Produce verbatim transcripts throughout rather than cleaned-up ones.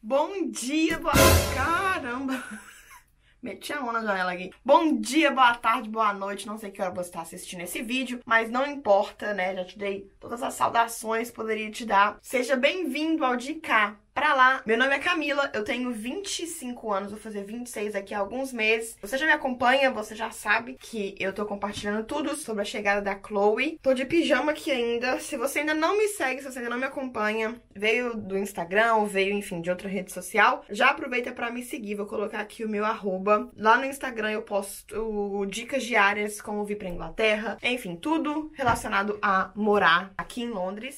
Bom dia, boa... Caramba! Meti a mão na janela aqui. Bom dia, boa tarde, boa noite. Não sei que hora você está assistindo esse vídeo, mas não importa, né? Já te dei todas as saudações, poderia te dar. Seja bem-vindo ao De Cá Pra Lá. Meu nome é Camila, eu tenho vinte e cinco anos, vou fazer vinte e seis daqui a alguns meses. Você já me acompanha, você já sabe que eu tô compartilhando tudo sobre a chegada da Chloe. Tô de pijama aqui ainda. Se você ainda não me segue, se você ainda não me acompanha, veio do Instagram ou veio, enfim, de outra rede social, já aproveita pra me seguir. Vou colocar aqui o meu arroba. Lá no Instagram eu posto dicas diárias, como vir pra Inglaterra, enfim, tudo relacionado a morar aqui em Londres.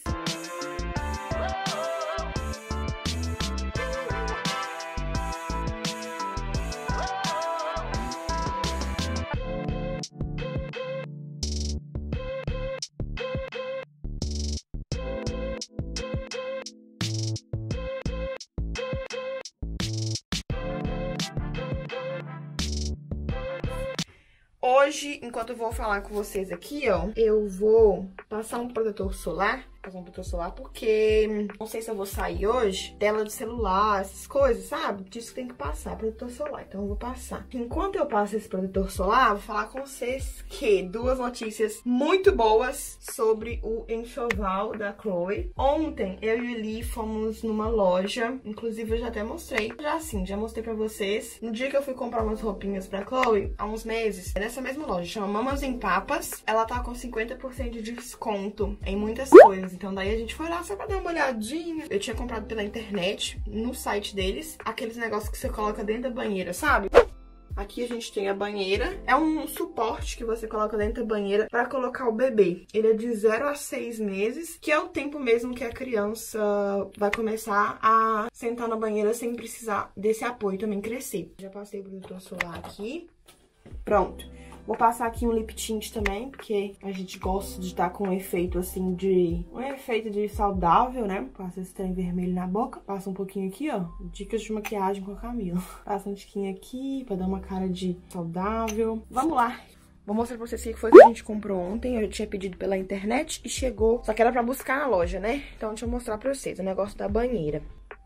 Hoje, enquanto eu vou falar com vocês aqui, ó, eu vou passar um protetor solar. Passar um protetor solar porque não sei se eu vou sair hoje. Tela de celular, essas coisas, sabe? Disso que tem que passar, protetor solar. Então eu vou passar. Enquanto eu passo esse protetor solar, vou falar com vocês que duas notícias muito boas sobre o enxoval da Chloe. Ontem, eu e o Lee fomos numa loja. Inclusive, eu já até mostrei. Já assim, já mostrei pra vocês. No dia que eu fui comprar umas roupinhas pra Chloe, há uns meses, nessa mesma loja, chama Mamas em Papas. Ela tá com cinquenta por cento de desconto em muitas coisas. Então daí a gente foi lá só pra dar uma olhadinha. Eu tinha comprado pela internet, no site deles, aqueles negócios que você coloca dentro da banheira, sabe? Aqui a gente tem a banheira. É um suporte que você coloca dentro da banheira pra colocar o bebê. Ele é de zero a seis meses, que é o tempo mesmo que a criança vai começar a sentar na banheira sem precisar desse apoio também crescer. Já passei o protetor solar aqui. Pronto. Vou passar aqui um lip tint também, porque a gente gosta de estar com um efeito assim de... Um efeito de saudável, né? Passa esse trem vermelho na boca. Passa um pouquinho aqui, ó. Dicas de maquiagem com a Camila. Passa um tiquinho aqui pra dar uma cara de saudável. Vamos lá. Vou mostrar pra vocês o que foi que a gente comprou ontem. Eu tinha pedido pela internet e chegou. Só que era pra buscar na loja, né? Então deixa eu mostrar pra vocês o negócio da banheira.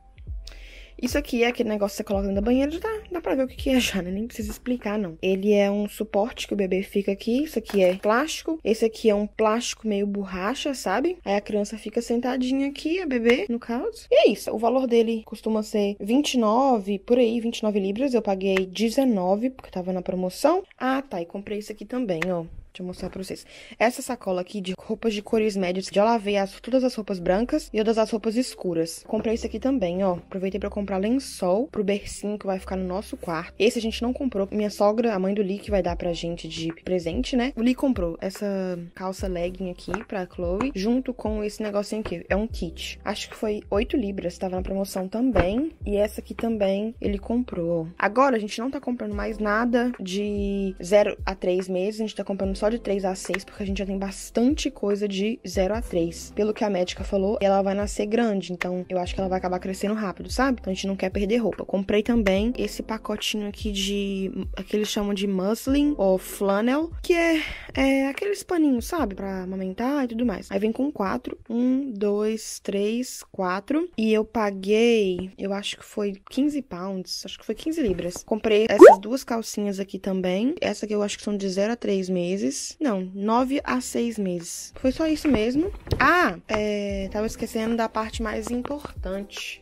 Isso aqui é aquele negócio que você coloca dentro da banheira, já dá, dá pra ver o que que é já, né? Nem precisa explicar, não. Ele é um suporte que o bebê fica aqui. Isso aqui é plástico. Esse aqui é um plástico meio borracha, sabe? Aí a criança fica sentadinha aqui, a bebê, no caso. E é isso. O valor dele costuma ser vinte e nove, por aí, vinte e nove libras. Eu paguei dezenove, porque tava na promoção. Ah, tá. E comprei isso aqui também, ó. Deixa eu mostrar pra vocês. Essa sacola aqui de roupas de cores médias. Já lavei as, todas as roupas brancas e todas as roupas escuras. Comprei esse aqui também, ó. Aproveitei pra comprar lençol pro bercinho que vai ficar no nosso quarto. Esse a gente não comprou. Minha sogra, a mãe do Lee, que vai dar pra gente de presente, né? O Lee comprou essa calça legging aqui pra Chloe, junto com esse negocinho aqui. É um kit. Acho que foi oito libras. Tava na promoção também. E essa aqui também ele comprou. Agora a gente não tá comprando mais nada de zero a três meses. A gente tá comprando só de três a seis, porque a gente já tem bastante coisa de zero a três. Pelo que a médica falou, ela vai nascer grande, então eu acho que ela vai acabar crescendo rápido, sabe? Então a gente não quer perder roupa. Comprei também esse pacotinho aqui de... que eles chamam de muslin ou flannel, que é, é aqueles paninhos, sabe? Pra amamentar e tudo mais. Aí vem com quatro. Um, dois, três, quatro. E eu paguei, eu acho que foi quinze pounds, acho que foi quinze libras. Comprei essas duas calcinhas aqui também. Essa aqui eu acho que são de zero a três meses. Não, nove a seis meses. Foi só isso mesmo. Ah, é, tava esquecendo da parte mais importante.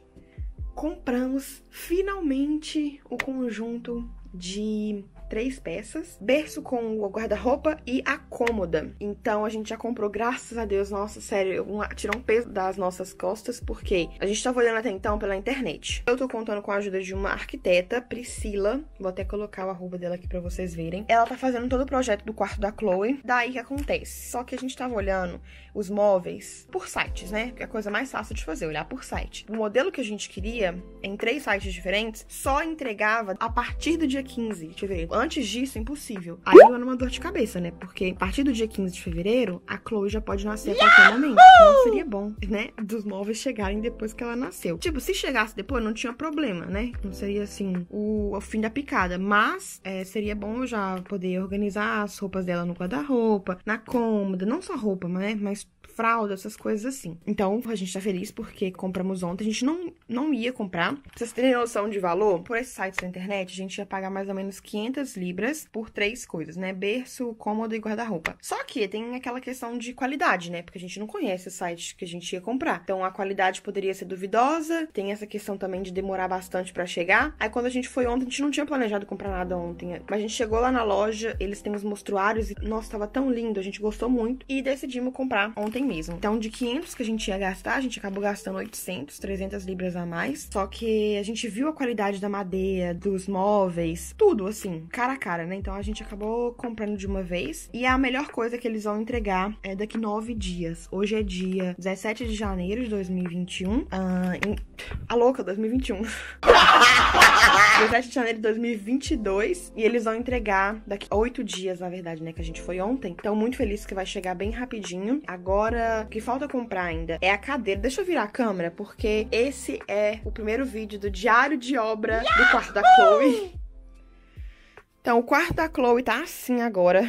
Compramos finalmente o conjunto de três peças, berço com o guarda-roupa e a cômoda. Então a gente já comprou, graças a Deus. Nossa, sério, um, tirou um peso das nossas costas, porque a gente tava olhando até então pela internet. Eu tô contando com a ajuda de uma arquiteta, Priscila, vou até colocar o arroba dela aqui pra vocês verem. Ela tá fazendo todo o projeto do quarto da Chloe. Daí que acontece, só que a gente tava olhando os móveis por sites, né? Que é a coisa mais fácil de fazer, olhar por site. O modelo que a gente queria, em três sites diferentes, só entregava a partir do dia quinze de fevereiro. antes disso, impossível. Aí é uma dor de cabeça, né? Porque a partir do dia quinze de fevereiro, a Chloe já pode nascer a qualquer momento. Não seria bom, né? Dos móveis chegarem depois que ela nasceu. Tipo, se chegasse depois, não tinha problema, né? Não seria, assim, o, o fim da picada. Mas é, seria bom eu já poder organizar as roupas dela no guarda-roupa, na cômoda. Não só roupa, né? Mas fralda, essas coisas assim. Então, a gente tá feliz porque compramos ontem. A gente não, não ia comprar. Pra vocês terem noção de valor, por esses sites da internet, a gente ia pagar mais ou menos quinhentas libras por três coisas, né? Berço, cômodo e guarda-roupa. Só que tem aquela questão de qualidade, né? Porque a gente não conhece o site que a gente ia comprar. Então, a qualidade poderia ser duvidosa. Tem essa questão também de demorar bastante pra chegar. Aí, quando a gente foi ontem, a gente não tinha planejado comprar nada ontem. Mas a gente chegou lá na loja, eles têm os mostruários e, nossa, tava tão lindo. A gente gostou muito e decidimos comprar ontem mesmo. Então, de quinhentos que a gente ia gastar, a gente acabou gastando oitocentos, trezentas libras a mais. Só que a gente viu a qualidade da madeira, dos móveis, tudo assim, cara a cara, né? Então, a gente acabou comprando de uma vez. E a melhor coisa que eles vão entregar é daqui nove dias. Hoje é dia dezessete de janeiro de dois mil e vinte e um. Ah, em... A louca, dois mil e vinte e um. dezessete de janeiro de dois mil e vinte e dois. E eles vão entregar daqui oito dias, na verdade, né? Que a gente foi ontem. Então, muito feliz que vai chegar bem rapidinho. Agora, o que falta comprar ainda é a cadeira. Deixa eu virar a câmera, porque esse é o primeiro vídeo do diário de obra do quarto da Chloe. Então, o quarto da Chloe tá assim agora.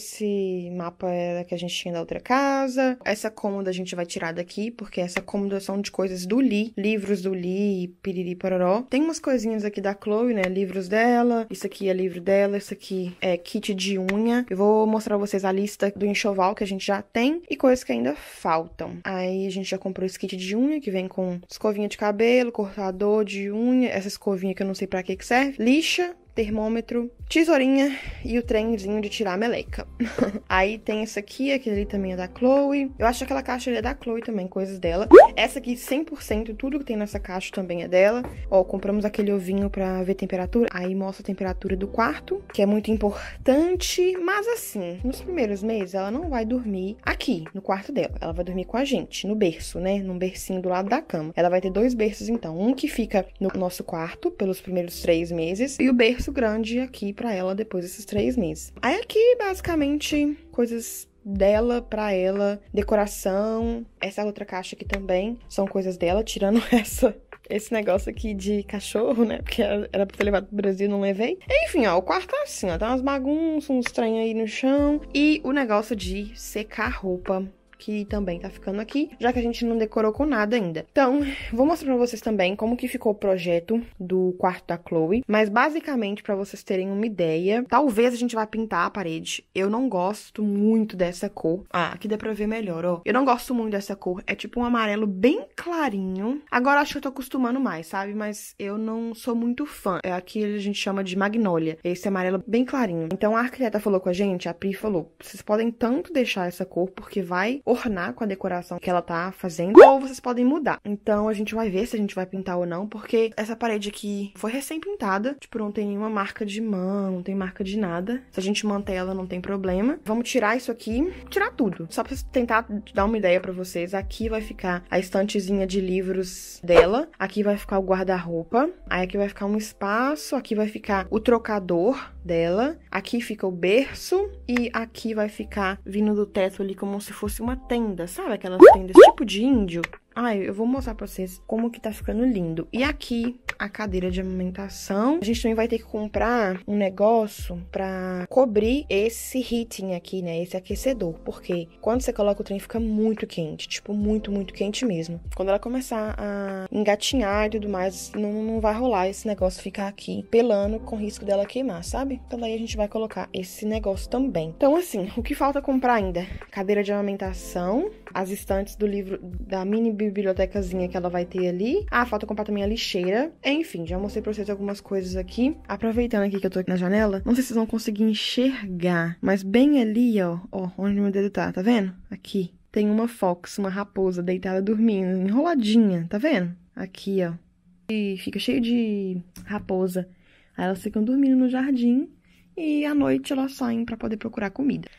Esse mapa era que a gente tinha da outra casa. Essa cômoda a gente vai tirar daqui, porque essa cômoda são de coisas do Lee. Livros do Lee, piriri pororó. Tem umas coisinhas aqui da Chloe, né? Livros dela. Isso aqui é livro dela. Isso aqui é kit de unha. Eu vou mostrar pra vocês a lista do enxoval que a gente já tem e coisas que ainda faltam. Aí a gente já comprou esse kit de unha, que vem com escovinha de cabelo, cortador de unha. Essa escovinha que eu não sei pra que que serve. Lixa, termômetro, tesourinha e o trenzinho de tirar a meleca. Aí tem essa aqui, aquele ali também é da Chloe. Eu acho que aquela caixa ali é da Chloe também, coisas dela. Essa aqui, cem por cento, tudo que tem nessa caixa também é dela. Ó, compramos aquele ovinho pra ver temperatura. Aí mostra a temperatura do quarto, que é muito importante. Mas assim, nos primeiros meses, ela não vai dormir aqui, no quarto dela. Ela vai dormir com a gente, no berço, né? Num bercinho do lado da cama. Ela vai ter dois berços, então. Um que fica no nosso quarto, pelos primeiros três meses. E o berço grande aqui pra ela depois desses três meses. Aí aqui, basicamente, coisas dela, pra ela, decoração. Essa outra caixa aqui também são coisas dela, tirando essa... Esse negócio aqui de cachorro, né? Porque era pra ter levado pro Brasil, não levei. Enfim, ó, o quarto tá assim, ó. Tá umas bagunças, uns trem aí no chão. E o negócio de secar roupa, que também tá ficando aqui, já que a gente não decorou com nada ainda. Então, vou mostrar pra vocês também como que ficou o projeto do quarto da Chloe, mas basicamente, pra vocês terem uma ideia, talvez a gente vá pintar a parede. Eu não gosto muito dessa cor. Ah, aqui dá pra ver melhor, ó. Eu não gosto muito dessa cor. É tipo um amarelo bem clarinho. Agora acho que eu tô acostumando mais, sabe? Mas eu não sou muito fã. É aqui a gente chama de magnólia. Esse amarelo bem clarinho. Então, a arquiteta falou com a gente, a Pri falou, vocês podem tanto deixar essa cor, porque vai ornar com a decoração que ela tá fazendo, ou vocês podem mudar. Então, a gente vai ver se a gente vai pintar ou não, porque essa parede aqui foi recém-pintada, tipo, não tem nenhuma marca de mão, não tem marca de nada. Se a gente manter ela, não tem problema. Vamos tirar isso aqui, tirar tudo. Só pra tentar dar uma ideia pra vocês, aqui vai ficar a estantezinha de livros dela, aqui vai ficar o guarda-roupa, aí aqui vai ficar um espaço, aqui vai ficar o trocador dela, aqui fica o berço, e aqui vai ficar vindo do teto ali como se fosse uma tenda, sabe? Aquelas tendas tipo de índio. Ai, eu vou mostrar pra vocês como que tá ficando lindo. E aqui, a cadeira de amamentação. A gente também vai ter que comprar um negócio pra cobrir esse heating aqui, né? Esse aquecedor. Porque quando você coloca o trem, fica muito quente. Tipo, muito, muito quente mesmo. Quando ela começar a engatinhar e tudo mais, não, não vai rolar esse negócio ficar aqui pelando com risco dela queimar, sabe? Então daí a gente vai colocar esse negócio também. Então, assim, o que falta comprar ainda? Cadeira de amamentação, as estantes do livro, da mini bibliotecazinha que ela vai ter ali. Ah, falta comprar também a lixeira. Enfim, já mostrei pra vocês algumas coisas aqui. Aproveitando aqui que eu tô aqui na janela, não sei se vocês vão conseguir enxergar, mas bem ali, ó, ó, onde meu dedo tá, tá vendo? Aqui. Tem uma fox, uma raposa deitada dormindo, enroladinha, tá vendo? Aqui, ó. E fica cheio de raposa. Aí elas ficam dormindo no jardim e à noite elas saem pra poder procurar comida.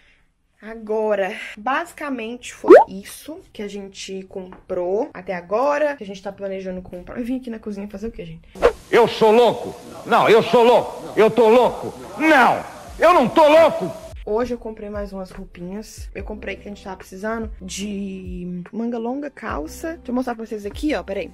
Agora, basicamente foi isso que a gente comprou até agora, que a gente tá planejando comprar. Eu vim aqui na cozinha fazer o quê, gente? Eu sou louco? Não, eu sou louco. Eu tô louco? Não, eu não tô louco. Hoje eu comprei mais umas roupinhas. Eu comprei que a gente tava precisando de manga longa, calça. Deixa eu mostrar pra vocês aqui, ó, peraí.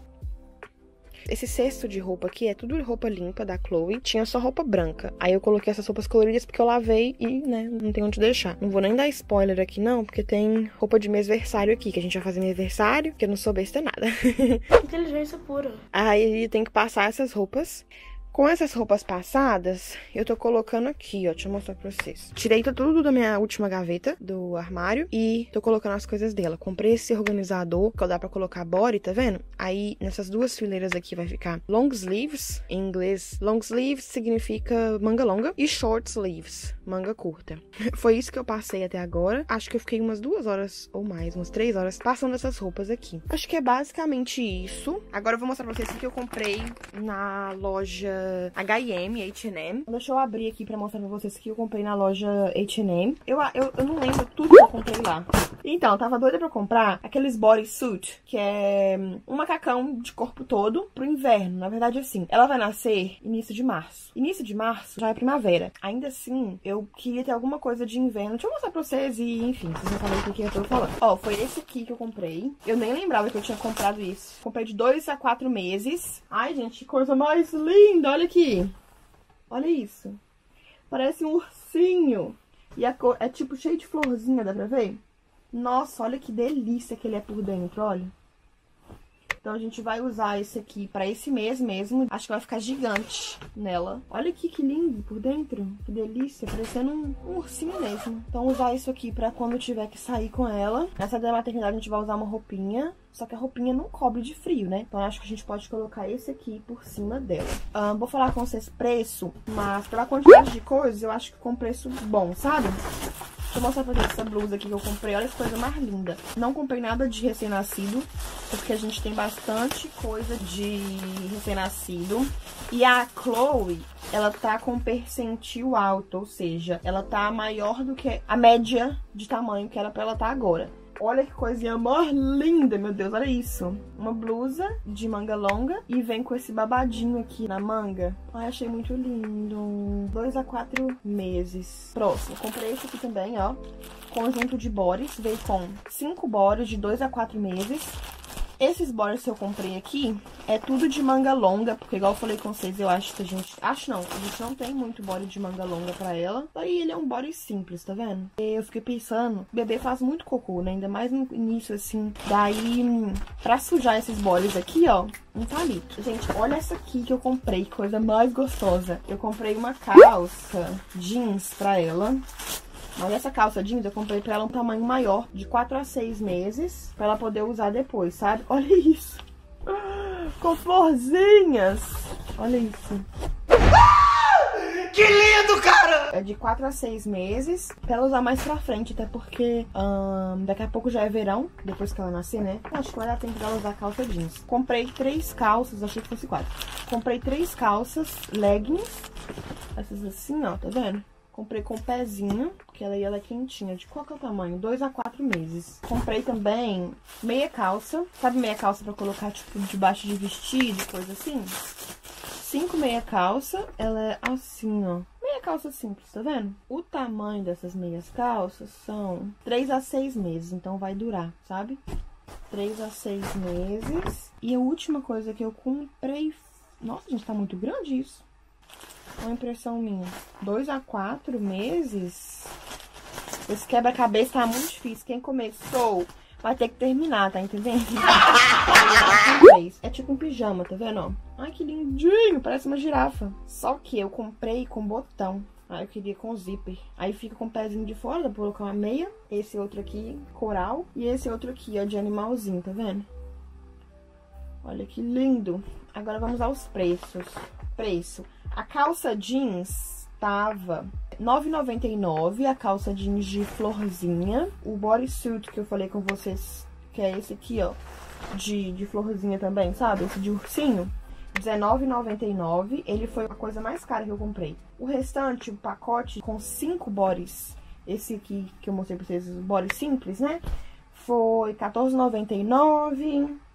Esse cesto de roupa aqui é tudo roupa limpa da Chloe. Tinha só roupa branca. Aí eu coloquei essas roupas coloridas porque eu lavei e, né, não tem onde deixar. Não vou nem dar spoiler aqui, não, porque tem roupa de mêsversário aqui, que a gente vai fazer mêsversário, que eu não sou besta nada. Inteligência pura. Aí tem que passar essas roupas. Com essas roupas passadas, eu tô colocando aqui, ó. Deixa eu mostrar pra vocês. Tirei tudo da minha última gaveta do armário e tô colocando as coisas dela. Comprei esse organizador que dá pra colocar body, tá vendo? Aí, nessas duas fileiras aqui vai ficar long sleeves. Em inglês, long sleeves significa manga longa. E short sleeves, manga curta. Foi isso que eu passei até agora. Acho que eu fiquei umas duas horas ou mais, umas três horas, passando essas roupas aqui. Acho que é basicamente isso. Agora eu vou mostrar pra vocês o que eu comprei na loja H e M, H and M. Deixa eu abrir aqui pra mostrar pra vocês que eu comprei na loja H and M. Eu, eu, eu não lembro tudo que eu comprei lá. Então, eu tava doida pra comprar aqueles bodysuit, que é um macacão de corpo todo pro inverno. Na verdade, assim, ela vai nascer início de março. Início de março já é primavera. Ainda assim, eu queria ter alguma coisa de inverno. Deixa eu mostrar pra vocês e, enfim, vocês vão saber o que eu tô falando. Ó, foi esse aqui que eu comprei. Eu nem lembrava que eu tinha comprado isso. Comprei de dois a quatro meses. Ai, gente, que coisa mais linda! Olha aqui. Olha isso. Parece um ursinho. E a cor é tipo cheio de florzinha, dá pra ver? Nossa, olha que delícia que ele é por dentro, olha. Então a gente vai usar esse aqui pra esse mês mesmo. Acho que vai ficar gigante nela. Olha aqui que lindo por dentro. Que delícia, parecendo um, um ursinho mesmo. Então usar isso aqui pra quando tiver que sair com ela. Nessa da maternidade a gente vai usar uma roupinha. Só que a roupinha não cobre de frio, né? Então acho que a gente pode colocar esse aqui por cima dela. Um, vou falar com vocês preço, mas pela quantidade de coisas eu acho que com preço bom, sabe? Deixa eu mostrar pra vocês essa blusa aqui que eu comprei. Olha que coisa mais linda. Não comprei nada de recém-nascido, porque a gente tem bastante coisa de recém-nascido. E a Chloe, ela tá com percentil alto, ou seja, ela tá maior do que a média de tamanho que era pra ela tá agora. Olha que coisinha mais linda, meu Deus, olha isso. Uma blusa de manga longa e vem com esse babadinho aqui na manga. Ai, achei muito lindo. Dois a quatro meses. Próximo, comprei esse aqui também, ó. Conjunto de bodies, veio com cinco bodies de dois a quatro meses. Esses bodies que eu comprei aqui é tudo de manga longa, porque igual eu falei com vocês, eu acho que a gente... Acho não, a gente não tem muito body de manga longa pra ela. Aí ele é um body simples, tá vendo? E eu fiquei pensando, o bebê faz muito cocô, né? Ainda mais no início, assim. Daí, pra sujar esses bodies aqui, ó, um palito. Gente, olha essa aqui que eu comprei, que coisa mais gostosa. Eu comprei uma calça jeans pra ela. Olha essa calça jeans, eu comprei pra ela um tamanho maior, de quatro a seis meses, pra ela poder usar depois, sabe? Olha isso! Com florzinhas! Olha isso! Que lindo, cara! É de quatro a seis meses, pra ela usar mais pra frente, até porque hum, daqui a pouco já é verão, depois que ela nascer, né? Eu acho que vai dar tempo dela usar calça jeans. Comprei três calças, achei que fosse quatro. Comprei três calças, leggings, essas assim, ó, tá vendo? Comprei com pezinho, que ela, ela é quentinha. De qual que é o tamanho? dois a quatro meses. Comprei também meia calça. Sabe meia calça pra colocar, tipo, debaixo de vestido, coisa assim? Cinco meia calça. Ela é assim, ó. Meia calça simples, tá vendo? O tamanho dessas meias calças são três a seis meses. Então vai durar, sabe? três a seis meses. E a última coisa que eu comprei... Nossa, gente, tá muito grande isso. Uma impressão minha. dois a quatro meses. Esse quebra-cabeça tá muito difícil. Quem começou vai ter que terminar, tá entendendo? É tipo um pijama, tá vendo? Ó? Ai, que lindinho. Parece uma girafa. Só que eu comprei com botão. Aí eu queria com zíper. Aí fica com o pezinho de fora, dá pra colocar uma meia. Esse outro aqui, coral. E esse outro aqui, ó, de animalzinho, tá vendo? Olha que lindo. Agora vamos aos preços. Preço. A calça jeans tava nove reais e noventa e nove centavos, a calça jeans de florzinha. O bodysuit que eu falei com vocês, que é esse aqui, ó, de, de florzinha também, sabe? Esse de ursinho, dezenove reais e noventa e nove centavos. Ele foi a coisa mais cara que eu comprei. O restante, o pacote com cinco bodies, esse aqui que eu mostrei pra vocês, os bodies simples, né? Foi quatorze reais e noventa e nove centavos.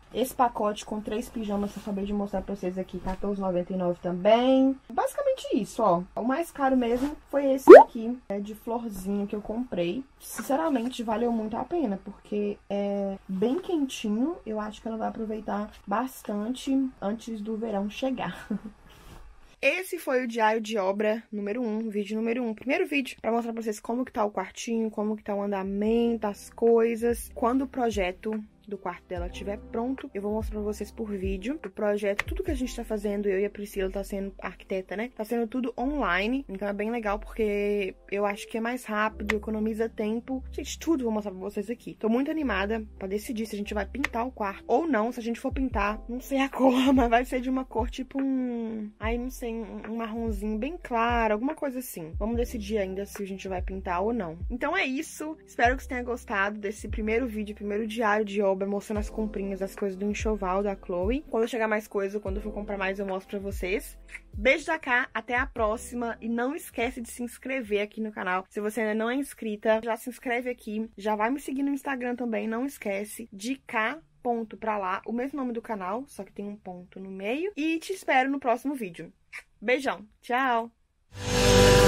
Esse pacote com três pijamas que eu acabei de mostrar pra vocês aqui, quatorze reais e noventa e nove centavos também. Basicamente isso, ó. O mais caro mesmo foi esse aqui, é de florzinho que eu comprei. Sinceramente, valeu muito a pena, porque é bem quentinho. Eu acho que ela vai aproveitar bastante antes do verão chegar. Esse foi o diário de obra número um, vídeo número um. Primeiro vídeo pra mostrar pra vocês como que tá o quartinho, como que tá o andamento, as coisas. Quando o projeto do quarto dela estiver pronto, eu vou mostrar pra vocês por vídeo o projeto, tudo que a gente tá fazendo. Eu e a Priscila tá sendo arquiteta, né? Tá sendo tudo online, então é bem legal porque eu acho que é mais rápido, economiza tempo. Gente, tudo vou mostrar pra vocês aqui. Tô muito animada pra decidir se a gente vai pintar o quarto ou não. Se a gente for pintar, não sei a cor, mas vai ser de uma cor tipo um... Ai, não sei, um, um marronzinho bem claro, alguma coisa assim. Vamos decidir ainda se a gente vai pintar ou não. Então é isso. Espero que você tenha gostado desse primeiro vídeo, primeiro diário de obra, mostrando as comprinhas, as coisas do enxoval da Chloe. Quando chegar mais coisa, quando eu for comprar mais, eu mostro pra vocês. Beijo da cá, até a próxima. E não esquece de se inscrever aqui no canal. Se você ainda não é inscrita, já se inscreve aqui. Já vai me seguir no Instagram também, não esquece. De cá, ponto pra lá. O mesmo nome do canal, só que tem um ponto no meio. E te espero no próximo vídeo. Beijão, tchau!